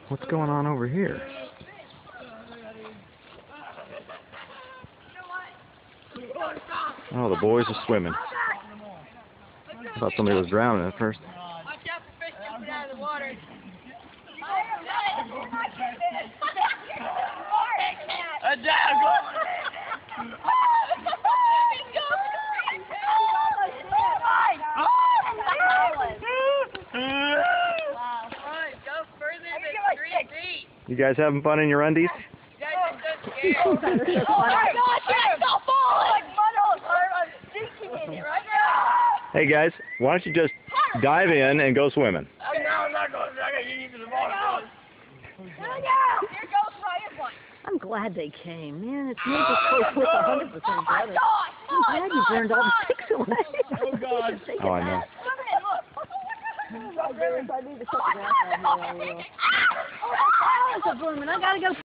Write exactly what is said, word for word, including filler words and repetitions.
What's going on over here? Oh, the boys are swimming. I thought somebody was drowning at first. Watch out for fish jumping out of the water. You guys having fun in your undies? Oh my gosh, you're so falling! I'm in right now. Hey guys, why don't you just dive in and go swimming? Oh, no, I'm not going to. I got to get into the water. Here goes Ryan one. I'm glad they came, man. It's made this place look one hundred percent better. I'm glad you burned all the sticks away. Oh, God. Oh, I know. I need to shut the gas off here. I will. Oh, it's a blooming. I gotta go.